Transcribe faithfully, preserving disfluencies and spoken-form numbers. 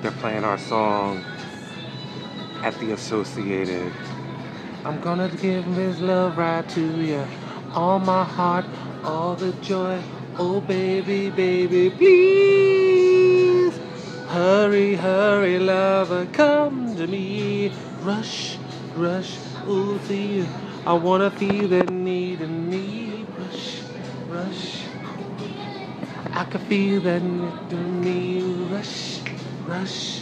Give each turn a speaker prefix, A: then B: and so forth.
A: They're playing our song at the Associated. I'm gonna give this love right to you. All my heart, all the joy. Oh, baby, baby, please. Hurry, hurry, lover, come to me. Rush, rush, ooh, see. I wanna feel that need in me. Rush, rush. I can feel that need in me. Rush, rush.